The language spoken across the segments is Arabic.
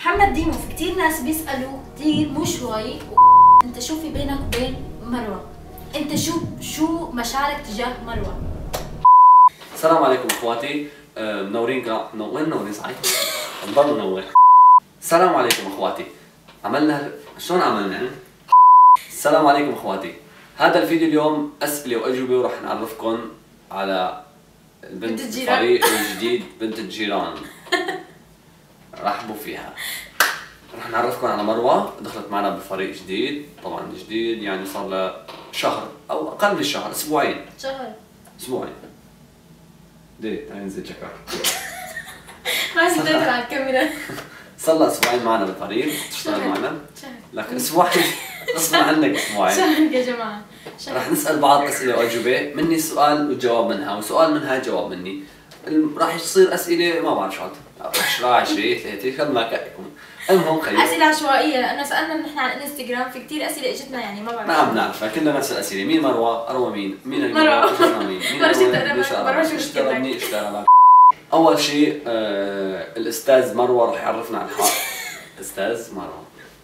محمد ديمو، في كتير ناس بيسألوا كتير مو شوي انت شو في بينك وبين مروة؟ انت شو مشاعرك تجاه مروة؟ السلام عليكم اخواتي، منورين وين منورين صحيح؟ نضل منور. السلام عليكم اخواتي. شلون عملنا يعني؟ السلام عليكم اخواتي. هذا الفيديو اليوم اسئله واجوبه، وراح نعرفكم على البنت الفريق الجديد بنت الجيران. رحبوا فيها. رح نعرفكم على مروة، دخلت معنا بفريق جديد، طبعا جديد يعني صار لها شهر او اقل من شهر، اسبوعين. اسبوعين. ليه؟ تعالي ننزل شكرا. ما تقدر على الكاميرا. صار لها اسبوعين معنا بالفريق، تشتغل معنا. لكن اسبوعين غصبا عنك اسبوعين. شهر يا جماعة. رح نسأل بعض اسئلة واجوبة، مني سؤال والجواب منها، وسؤال منها جواب مني. راح يصير اسئلة ما بعرف شو 10 20 30 قد ما كأنكم. المهم خلينا اسئلة عشوائية، لأنه سألنا نحن على الانستغرام، في كثير اسئلة اجتنا يعني ما بعرف. ما عم نعرفها، كلنا نفس الاسئلة. مين مروة؟ أروى مين؟ مين مروة؟ مين؟ مروة شو اشترى اشترى. أول شيء الأستاذ مروة رح يعرفنا عن حاله. أستاذ مروة.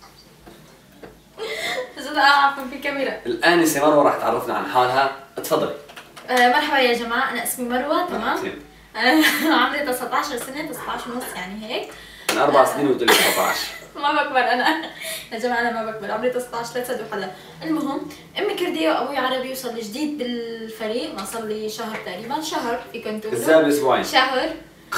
عفوا في كاميرا. الآنسة مروة رح تعرفنا عن حالها، تفضلي. مرحبا يا جماعة، أنا اسمي مروة، تمام؟ عمري 19 سنة، 19 ونص يعني هيك. من 4 سنين وقلت لي 19. ما بكبر أنا. يا جماعة أنا ما بكبر، عمري 19 لا تصدقوا حدا. المهم أمي كردية وأبوي عربي، وصار لي جديد بالفريق، ما صار لي شهر تقريبا، شهر فيكم تقولوا. كذاب أسبوعين. شهر.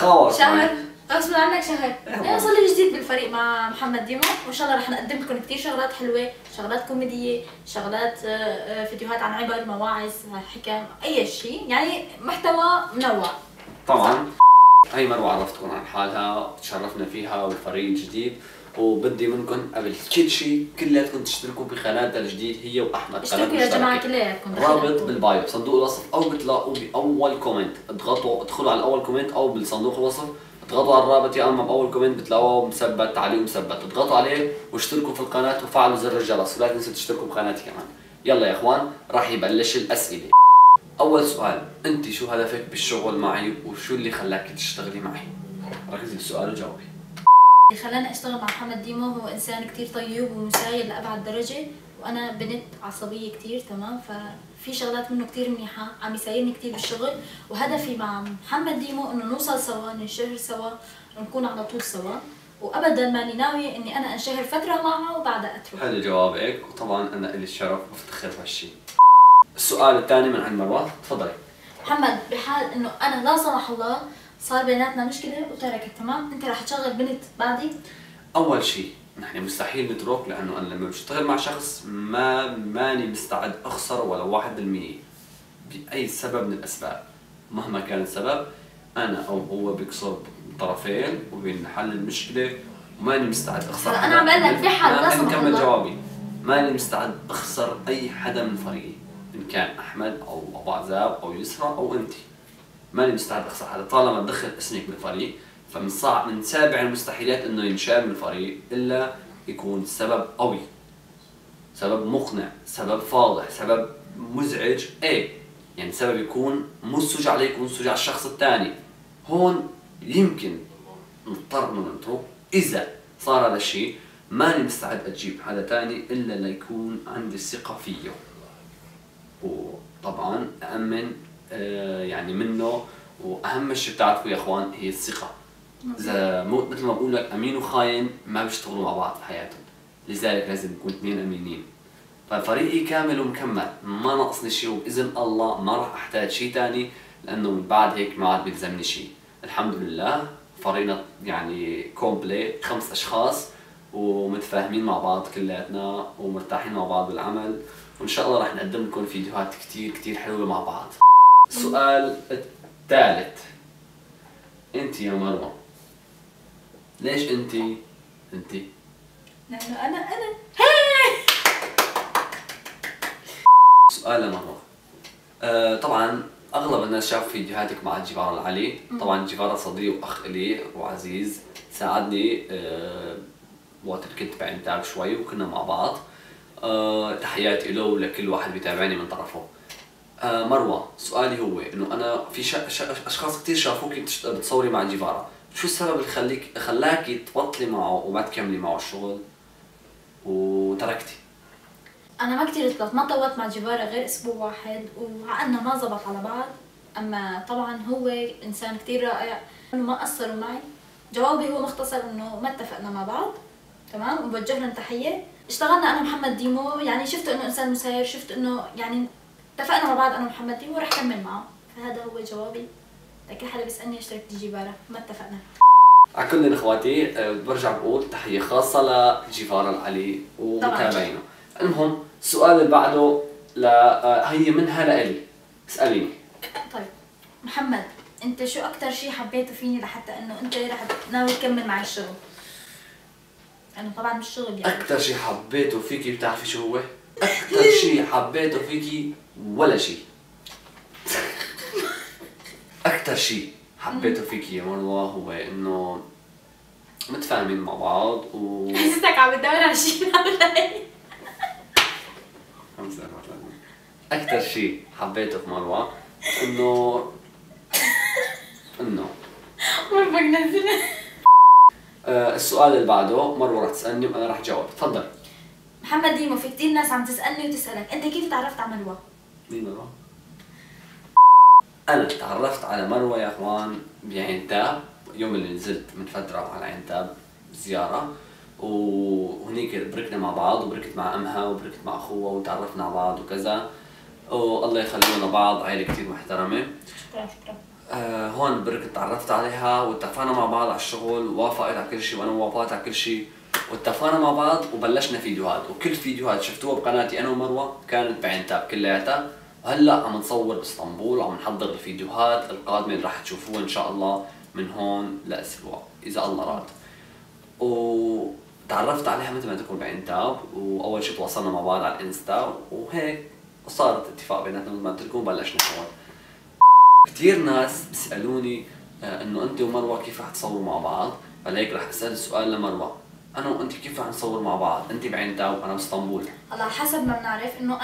شهر. غصب عنك شهر. أنا صار لي جديد بالفريق مع محمد ديمو، وإن شاء الله رح نقدم لكم كثير شغلات حلوة، شغلات كوميدية، شغلات فيديوهات عن عبر، مواعظ، حكم، أي شيء، يعني محتوى منوع. طبعا هي مروة عرفتكم عن حالها، تشرفنا فيها والفريق الجديد، وبدي منكم قبل كل شيء كلياتكم تشتركوا بقناتها الجديد هي واحمد. اشتركوا يا جماعه كلياتكم، رابط بالبايو بصندوق الوصف، او بتلاقوه باول كومنت. ادخلوا على اول كومنت او بالصندوق الوصف، اضغطوا على الرابط، يا اما باول كومنت بتلاقوه مثبت، تعليق مثبت، اضغطوا عليه واشتركوا في القناه وفعلوا زر الجرس، ولا تنسوا تشتركوا بقناتي كمان. يلا يا اخوان راح يبلش الاسئله. اول سؤال، انت شو هدفك بالشغل معي وشو اللي خلاك تشتغلي معي؟ ركزي بالسؤال وجاوبي. اللي خلاني اشتغل مع محمد ديمو هو انسان كثير طيب ومساير لابعد درجه، وانا بنت عصبيه كثير، تمام؟ ففي شغلات منه كثير منيحه عم يسايرني كثير بالشغل، وهدفي مع محمد ديمو انه نوصل سوا، ننشهر سوا، نكون على طول سوا، وابدا ماني ناويه اني انا انشهر فتره معه وبعدها اترك. حلو جوابك، وطبعا انا لي الشرف بفتخر بهالشيء. السؤال الثاني من عند مروة، تفضلي. محمد، بحال انه انا لا سمح الله صار بيناتنا مشكله وتركت، تمام؟ انت رح تشغل بنت بعدي؟ اول شيء نحن مستحيل نترك، لانه انا لما بشتغل مع شخص ماني مستعد اخسر ولا 1% باي سبب من الاسباب. مهما كان السبب، انا او هو بيكسر طرفين وبنحل المشكله، وماني مستعد اخسر. انا عم بقول لك بحال لا سمح نكمل الله. جوابي. ماني مستعد اخسر اي حدا من فريقي، ان كان احمد او ابو عزاب او يسرى او انت. ماني مستعد اخسر حدا طالما تدخل اسمك بالفريق. فمن صعب، من سابع المستحيلات انه ينشال من الفريق الا يكون سبب قوي، سبب مقنع، سبب فاضح، سبب مزعج، يعني سبب يكون منسج عليك ومنسج على الشخص الثاني. هون يمكن نضطر انه نترك. اذا صار هذا الشيء ماني مستعد اجيب حدا ثاني الا ليكون عندي الثقه فيه، وطبعا أأمن يعني منه. واهم شيء بتعرفوا يا اخوان هي الثقه. اذا مثل ما بقول لك امين وخاين ما بيشتغلوا مع بعض في حياتهم، لذلك لازم يكون اثنين امينين. ففريقي كامل ومكمل، ما ناقصني شيء، وباذن الله ما راح احتاج شيء ثاني، لانه من بعد هيك ما عاد بيلزمني شيء. الحمد لله فريقنا يعني كومبليت، 5 اشخاص ومتفاهمين مع بعض كلياتنا ومرتاحين مع بعض بالعمل، وان شاء الله راح نقدم لكم فيديوهات كثير حلوه مع بعض. السؤال الثالث، انت يا مروة ليش انت؟ لانه انا سؤال لمروة. طبعا اغلب الناس شافوا فيديوهاتك مع جيفارا العلي. طبعا جيفارا صديق واخ الي وعزيز، ساعدني وقت كنت بعين تعب شوي وكنا مع بعض. تحياتي له ولكل واحد بيتابعني من طرفه. مروة، سؤالي هو انه انا في اشخاص كثير شافوك بتصوري مع جيفارا، شو السبب اللي خلاكي تبطلي معه وما تكملي معه الشغل وتركتي؟ انا ما كتير طلعت، ما طولت مع جيفارا غير اسبوع واحد وعقلنا ما زبط على بعض. اما طبعا هو انسان كتير رائع، انه ما قصروا معي. جوابي هو مختصر انه ما اتفقنا مع بعض، تمام، وبوجه لهم تحيه. اشتغلنا انا ومحمد ديمو، يعني شفت انه انسان مساير، شفت انه يعني اتفقنا مع بعض انا ومحمد ديمو ورح كمل معه. فهذا هو جوابي لكل حدا بيسالني اشتركت جيفارا، ما اتفقنا. على كل اخواتي برجع بقول تحيه خاصه لجيفارا العلي ومتابعينه. المهم السؤال اللي بعده هي منها لإلي، اساليني. طيب محمد، انت شو اكثر شيء حبيته فيني لحتى انه انت رح ناوي تكمل معي الشغل؟ انا طبعا مش شغل يعني. اكثر شيء حبيته فيكي بتعرفي شو هو؟ اكثر شيء حبيته فيكي ولا شيء. اكثر شيء حبيته فيكي يا مروه هو انه متفاهمين مع بعض حسيتك عم تدور على شيء اكثر شيء حبيته في مروه انه وين بدك ننزل؟ السؤال اللي بعده مروه رح تسالني وانا رح جاوب. تفضل. محمد ديمو، في كثير ناس عم تسالني وتسالك انت كيف تعرفت على مروه؟ مين مروه؟ انا تعرفت على مروه يا اخوان بعينتاب، يوم اللي نزلت من فتره على عينتاب زياره، وهنيك بركنا مع بعض وبركت مع امها وبركت مع اخوها وتعرفنا على بعض وكذا، والله يخلونا بعض، عائله كثير محترمه. شكرا. هون بركت تعرفت عليها واتفقنا مع بعض على الشغل، ووافقت على كل شيء وانا وافقت على كل شيء، واتفقنا مع بعض وبلشنا فيديوهات، وكل فيديوهات شفتوها بقناتي انا ومروه كانت بعينتاب كلياتها، وهلا عم نصور باسطنبول وعم نحضر الفيديوهات القادمه اللي راح تشوفوها ان شاء الله من هون لاسبوع اذا الله راد. وتعرفت عليها مثل ما تقول بعينتاب، واول شيء تواصلنا مع بعض على الانستا وهيك وصارت اتفاق بيناتنا مثل ما قلت لكم بلشنا سوا. كثير ناس بيسالوني انه انت ومروه كيف رح تصوروا مع بعض، فلهيك رح اسال السؤال لمروه، انا وانت كيف رح نصور مع بعض؟ انت بعينتاب وانا باسطنبول. على حسب ما بنعرف انه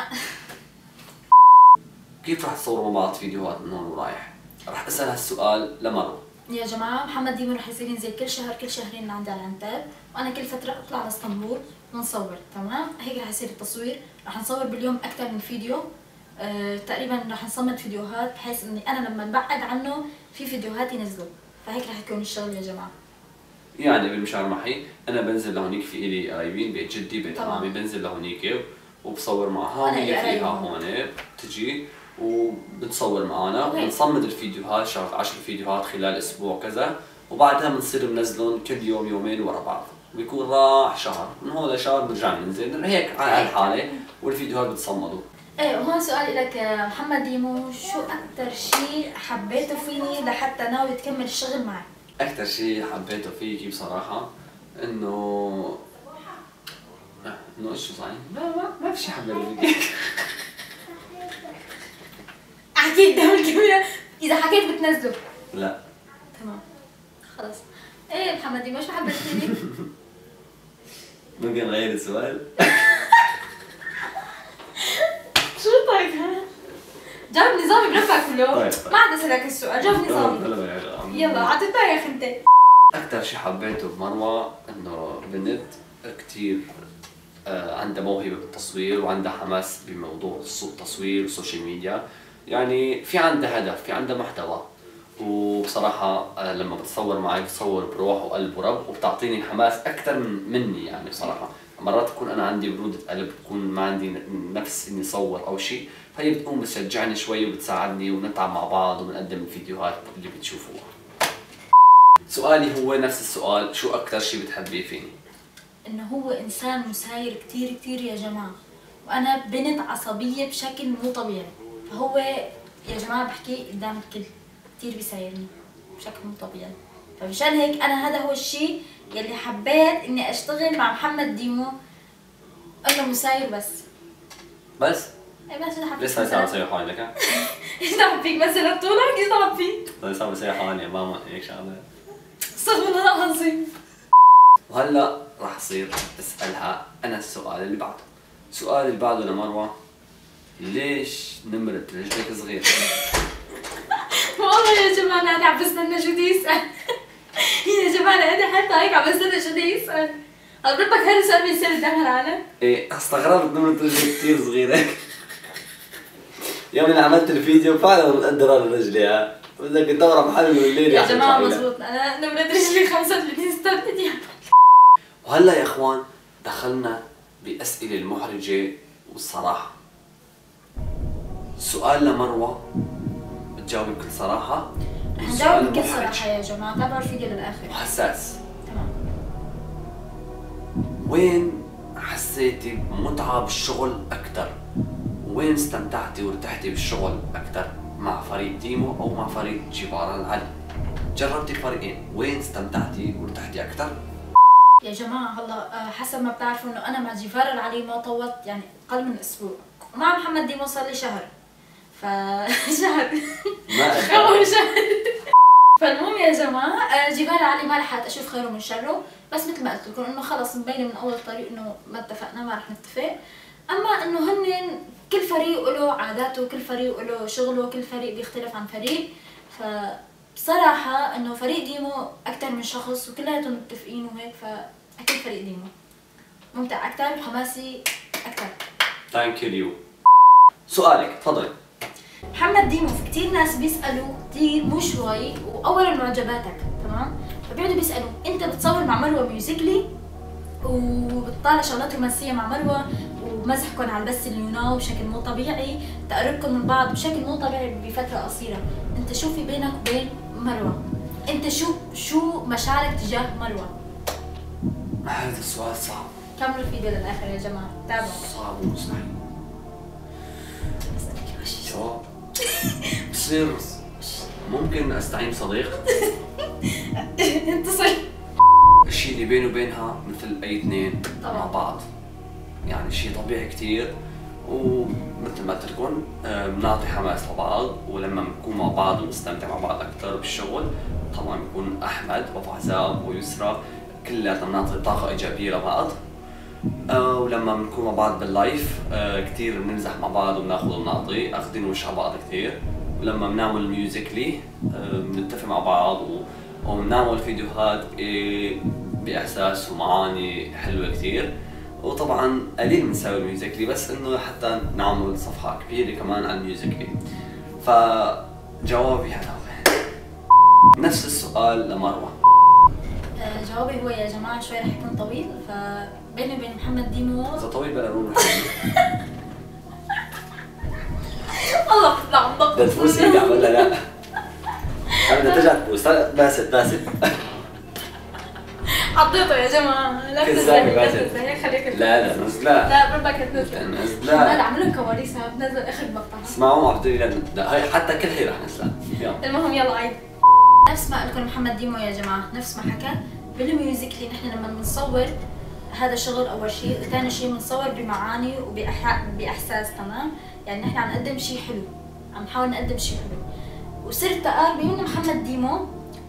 كيف رح تصوروا مع بعض فيديوهات من هون ورايح؟ رح اسال هالسؤال لمروه. يا جماعه محمد ديمو رح يصير ينزل كل شهر كل شهرين عندي على العنتاب، وانا كل فتره اطلع على اسطنبول ونصور، تمام؟ هيك رح يصير التصوير، رح نصور باليوم اكثر من فيديو. تقريبا رح نصمد فيديوهات بحيث اني انا لما نبعد عنه في فيديوهات ينزلوا، فهيك رح يكون الشغل يا جماعه. يعني بالمشوار معي انا بنزل لهونيك، في الي قرايبين بيت جدي بيت عمامي، بنزل لهونيك وبصور معها، هي فيها هون بتجي وبتصور معنا وبنصمد الفيديوهات، شغله 10 فيديوهات خلال اسبوع كذا، وبعدها بنصير بنزلهم كل يوم يومين ورا بعض، بيكون راح شهر، من هون لشهر بنرجع ننزل هيك على هالحاله، والفيديوهات بتصمدوا. ايه، وهون سؤالي لك يا محمد ديمو، شو اكثر شيء حبيته فيني لحتى ناوي تكمل الشغل معي؟ اكثر شيء حبيته فيكي بصراحه انه ايش صحيح؟ ما في شيء حبيته فيكي. احكي قدام الكاميرا، اذا حكيت بتنزله. لا تمام خلص. ايه محمد ديمو، شو حبيت فيني؟ ممكن نغير السؤال؟ شو طيب ها؟ جاوب نظامي برفع كله. ما عاد اسالك السؤال، جاوب نظامي. يلا عطيتها يا اخي انت. اكثر شيء حبيته بمروه انه بنت كثير عندها موهبه بالتصوير وعندها حماس بموضوع التصوير والسوشيال ميديا، يعني في عندها هدف، في عندها محتوى، وبصراحه لما بتصور معي بتصور بروح وقلب ورب، وبتعطيني حماس اكثر مني. يعني بصراحه مرات بكون انا عندي بروده قلب، بكون ما عندي نفس اني اصور او شيء، فهي بتقوم بتشجعني شوي وبتساعدني وبنتعب مع بعض وبنقدم الفيديوهات اللي بتشوفوها. سؤالي هو نفس السؤال، شو اكثر شيء بتحبيه فيني؟ انه هو انسان مساير كثير كثير يا جماعه، وانا بنت عصبيه بشكل مو طبيعي، فهو يا جماعه بحكي قدام الكل كثير بيسايرني بشكل مو طبيعي، فمشان هيك انا هذا هو الشيء يلي حبيت اني اشتغل مع محمد ديمو، انه مساير بس. ايه بس اذا حبيت لسه صار بسوي حالي لك. ايش تعب فيك مثلا طولك؟ ايش تعب فيك؟ طيب صار بسوي حالي يا ماما هيك شغله. استغفر الله العظيم. وهلا راح اصير اسالها انا السؤال اللي بعده. السؤال اللي بعده لمروه، ليش نمرة رجلك صغير؟ والله يا جماعه انا عم بستنى شو بدي يسال. يا جماعه انا قاعده حتى هيك عم بستنى شو بده يسال. حضرتك هذا السؤال بيصير قدام العالم؟ ايه استغربت نمرة رجلي كثير صغيرة. يوم اللي عملت الفيديو فعلا مقدرة رجلي ها. بدك تدور محل من الليل يا جماعه مزبوط انا نمرة رجلي 35 سم. وهلا يا اخوان دخلنا بأسئلة المحرجة والصراحة. سؤال لمروة بتجاوب بكل صراحة. حنجاوب بكل صراحة يا جماعة، تابعوا الفيديو للآخر. وحساس. تمام. وين حسيتي بمتعة بالشغل أكثر؟ وين استمتعتي وارتحتي بالشغل أكثر؟ مع فريق ديمو أو مع فريق جبارة العلي؟ جربتي الفريقين، وين استمتعتي وارتحتي أكثر؟ يا جماعة هلا حسب ما بتعرفوا إنه أنا مع جيفار العلي ما طولت، يعني أقل من أسبوع. مع محمد ديمو صار لي شهر. شهر. ما شهر. فالمهم يا جماعة جيفار العلي ما لحقت أشوف خيره من شره، بس مثل ما قلت لكم إنه خلص مبينة من أول طريق إنه ما اتفقنا، ما رح نتفق. أما إنه هن كل فريق له عاداته، كل فريق له شغله، كل فريق بيختلف عن فريق. بصراحة انه فريق ديمو اكثر من شخص وكلياتهم متفقين وهيك، فاكيد فريق ديمو ممتع اكثر وحماسي اكثر. ثانك يو. سؤالك تفضلي. محمد ديمو في كثير ناس بيسالوا كثير مو شوي واولا معجباتك تمام، فبيقعدوا بيسالوا انت بتصور مع مروه ميوزيكلي وبتطالع شغلات رومانسيه مع مروه ومزحكم على البث اليوناو بشكل مو طبيعي، تقربكم من بعض بشكل مو طبيعي بفتره قصيره، انت شو في بينك وبين مروه؟ انت شو مشاعرك تجاه مروه؟ هذا السؤال صعب. كملوا الفيديو للاخر يا جماعه، تابعوا. صعب ومستحيل. جواب بصير ممكن استعين بصديق. اتصل. الشيء اللي بيني وبينها مثل اي اثنين مع بعض، يعني شيء طبيعي كثير، ومثل ما قلت لكم بنعطي حماس لبعض، ولما بنكون مع بعض ونستمتع مع بعض اكثر بالشغل طبعا بيكون احمد وفعزام ويسرى كلياتنا بنعطي طاقه ايجابيه لبعض. ولما بنكون مع بعض باللايف كثير بنمزح مع بعض وبناخذ وبنعطي، اخذين وش على بعض كثير. ولما بنعمل ميوزيكلي بنتفق مع بعض وبنعمل فيديوهات باحساس ومعاني حلوه كثير. وطبعا قليل بنسوي الميوزيكلي بس انه حتى نعمل صفحه كبيره كمان على الميوزيكلي. فجوابي هذا. نفس السؤال لمروه. جوابي هو يا جماعه شوي رح يكون طويل، فبيني وبين محمد ديمو اذا طويل بلا نقول الله بتطلع عم بدها تبوس ايدي عم ولا لا؟ بدها ترجع تبوس. باسل حطيته يا جماعه. لا تنزل هيك خليك. لا نزلها. لا بربك تنزل. نزلها. لا عم لهم كواليس بتنزل اخر مقطع. اسمعوا عم بتقولي لا هي حتى كل هي رح نزلها. المهم يلا عيد. نفس ما قلت لكم محمد ديمو يا جماعه، نفس ما حكى بالميوزيكلي، نحن لما بنصور هذا شغل اول شيء، ثاني شيء بنصور بمعاني وباحساس تمام، يعني نحن عم نقدم شيء حلو، عم نحاول نقدم شيء حلو. وصرت اقربي من محمد ديمو،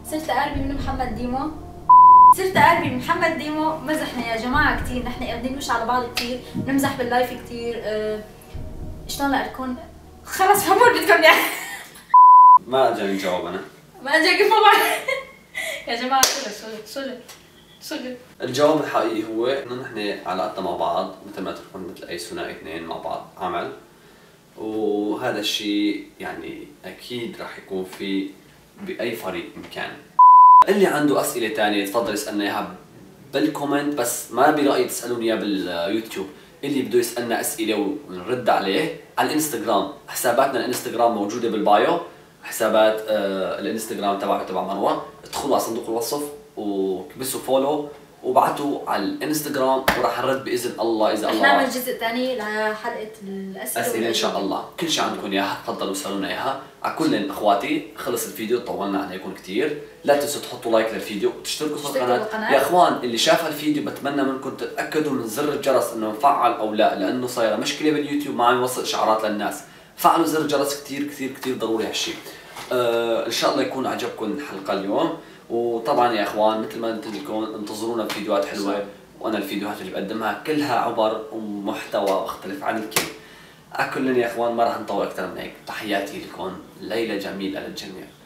صرت اقربي من محمد ديمو. مزحنا يا جماعه كثير، نحن قاعدين مش على بعض كثير، بنمزح باللايف كثير. شلون لكم خلص فهموا اللي بدكم يعني. ما اجاني الجواب انا. ما اجاك طبعا. يا جماعه شغل. الجواب الحقيقي هو انه نحن علاقتنا مع بعض مثل ما تكون مثل اي ثنائي اثنين مع بعض عمل، وهذا الشيء يعني اكيد راح يكون في باي فريق ان كان. اللي عنده اسئله ثانيه تفضل يسالنا اياها بالكومنت، بس ما برايي تسالوني اياها باليوتيوب. اللي بده يسالنا اسئله ونرد عليه على الانستغرام، حساباتنا الانستغرام موجوده بالبايو، حسابات الانستغرام تبع مروه. ادخلوا على صندوق الوصف وكبسوا فولو وابعتوا على الانستغرام وراح نرد باذن الله. اذا الله نعمل جزء ثاني لحلقه الاسئله ان شاء الله. كل شيء عندكم اياها تفضلوا اسالونا اياها. على كل اخواتي خلص الفيديو، طولنا عليكم كثير. لا تنسوا تحطوا لايك للفيديو وتشتركوا في القناه. يا اخوان اللي شاف الفيديو بتمنى منكم تتاكدوا من زر الجرس انه مفعل او لا، لانه صايره مشكله باليوتيوب ما عم يوصل اشعارات للناس. فعلوا زر الجرس كثير كثير كثير ضروري هالشيء. ان شاء الله يكون عجبكم الحلقه اليوم. وطبعا يا اخوان مثل ما قلت لكم انتظرونا بفيديوهات حلوه، وانا الفيديوهات اللي بقدمها كلها عبر ومحتوى مختلف عن الكل. على كل يا اخوان ما راح نطول اكثر من هيك. تحياتي لكم، ليله جميله للجميع.